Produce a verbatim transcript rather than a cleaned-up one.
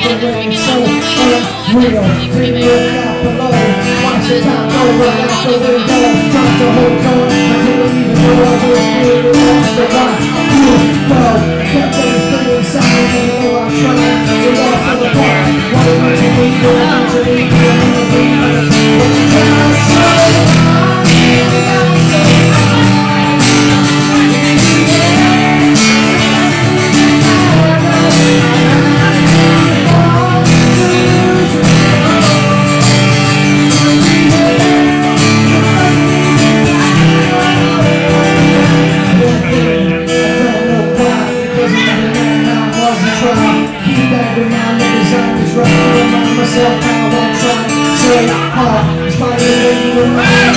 way so unreal. Take a look out below, watch the time go right out the window. Time to hold on, I didn't even know I was good enough to watch you go. Kept everything inside, even though I tried. It all fell apart. Why did you leave me? Why did you leave me? What you trying to say? Myself, how I won't try. Say, oh, it's my name,